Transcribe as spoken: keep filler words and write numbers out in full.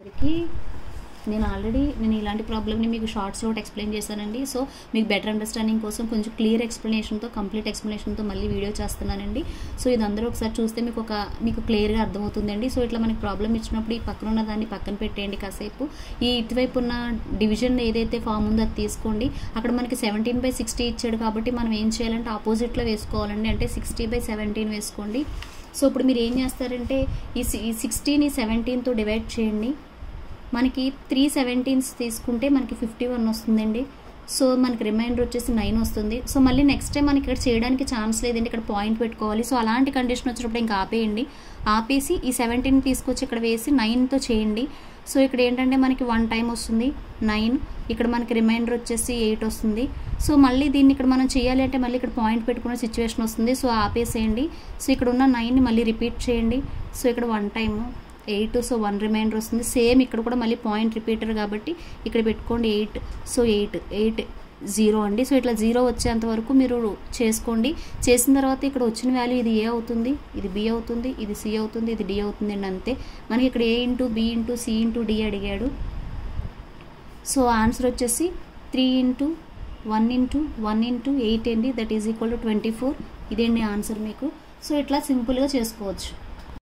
నేను ఆల్రెడీ నేను ఇలాంటి ప్రాబ్లమ్ని మీకు షార్ట్స్లో ఎక్స్ప్లెయిన్ చేశానండి. సో మీకు బెటర్ అండర్స్టాండింగ్ కోసం కొంచెం క్లియర్ ఎక్స్ప్లెనేషన్తో కంప్లీట్ ఎక్స్ప్లెనేషన్తో మళ్ళీ వీడియో చేస్తున్నానండి. సో ఇది అందరూ ఒకసారి చూస్తే మీకు ఒక మీకు క్లియర్గా అర్థమవుతుందండి. సో ఇట్లా మనకి ప్రాబ్లం ఇచ్చినప్పుడు ఈ పక్కన ఉన్న దాన్ని పక్కన పెట్టేయండి కాసేపు. ఈ ఇటువైపు ఉన్న డివిజన్ ఏదైతే ఫామ్ ఉందో అది తీసుకోండి. అక్కడ మనకి సెవెంటీన్ బై సిక్స్టీ ఇచ్చాడు కాబట్టి మనం ఏం చేయాలంటే ఆపోజిట్లో వేసుకోవాలండి. అంటే సిక్స్టీ బై సెవెంటీన్ వేసుకోండి. సో ఇప్పుడు మీరు ఏం చేస్తారంటే ఈ సిక్స్టీని సెవెంటీన్తో డివైడ్ చేయండి. మనకి త్రీ సెవెంటీన్స్ తీసుకుంటే మనకి ఫిఫ్టీ వన్ వస్తుందండి. సో మనకి రిమైండర్ వచ్చేసి నైన్ వస్తుంది. సో మళ్ళీ నెక్స్ట్ టైం మనకి ఇక్కడ చేయడానికి ఛాన్స్ లేదండి, ఇక్కడ పాయింట్ పెట్టుకోవాలి. సో అలాంటి కండిషన్ వచ్చినప్పుడు ఇంకా ఆపేయండి. ఆపేసి ఈ సెవెంటీన్ తీసుకొచ్చి ఇక్కడ వేసి నైన్తో చేయండి. సో ఇక్కడ ఏంటంటే మనకి వన్ టైం వస్తుంది నైన్, ఇక్కడ మనకి రిమైండర్ వచ్చేసి ఎయిట్ వస్తుంది. సో మళ్ళీ దీన్ని ఇక్కడ మనం చేయాలి అంటే మళ్ళీ ఇక్కడ పాయింట్ పెట్టుకునే సిచ్యువేషన్ వస్తుంది. సో ఆపేసేయండి. సో ఇక్కడ ఉన్న నైన్ని మళ్ళీ రిపీట్ చేయండి. సో ఇక్కడ one time eight, so one reminder వస్తుంది. సేమ్ ఇక్కడ కూడా మళ్ళీ పాయింట్ రిపీటర్ కాబట్టి ఇక్కడ పెట్టుకోండి eight. So eight eight zero అండి. సో ఇట్లా జీరో వచ్చేంత వరకు మీరు చేసుకోండి. చేసిన తర్వాత ఇక్కడ వచ్చిన వాల్యూ ఇది ఏ అవుతుంది, ఇది బి అవుతుంది, ఇది సి అవుతుంది, ఇది డి అవుతుంది అండి. అంతే. మనకి ఇక్కడ A into B into C into D అడిగాడు. సో ఆన్సర్ వచ్చేసి three into one into one into eight అండి. That is equal to twenty four. ఇదేంటి ఆన్సర్ మీకు. సో ఇట్లా సింపుల్గా చేసుకోవచ్చు.